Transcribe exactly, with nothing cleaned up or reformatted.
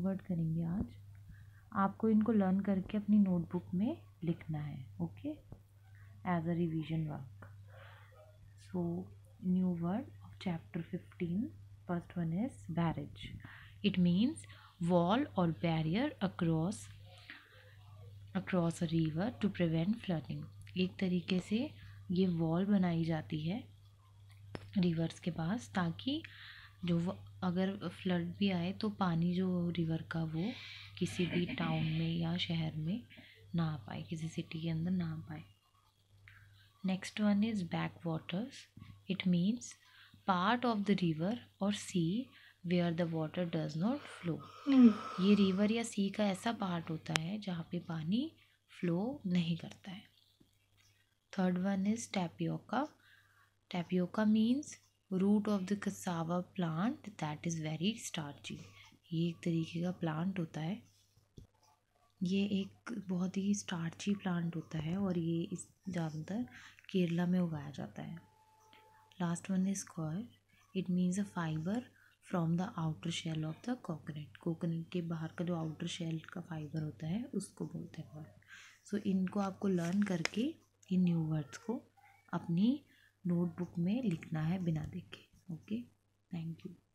Word करेंगे आज। आपको इनको लर्न करके अपनी नोटबुक में लिखना है, okay, as a revision work. So new word of chapter fifteen, first one is barrage. It means wall और barrier across across a river to prevent flooding. एक तरीके से ये वॉल बनाई जाती है रिवर्स के पास, ताकि जो अगर फ्लड भी आए तो पानी जो रिवर का वो किसी भी टाउन में या शहर में ना आ पाए, किसी सिटी के अंदर ना आ पाए। Next one is backwaters. It means part of the river और sea where the water does not flow. ये रिवर या सी का ऐसा पार्ट होता है जहाँ पे पानी फ्लो नहीं करता है। Third one is tapioca. Tapioca means root of the cassava plant that is very starchy. ये एक तरीके का प्लांट होता है, ये एक बहुत ही स्टार्ची प्लांट होता है और ये इस ज़्यादातर केरला में उगाया जाता है। Last one is square. It means a fibre from the outer shell of the coconut. Coconut के बाहर का जो आउटर शेल का फाइबर होता है उसको बोलते हैं वर्ड। सो इनको आपको लर्न करके इन न्यू वर्ड्स को अपनी नोटबुक में लिखना है बिना देखे। Okay, thank you.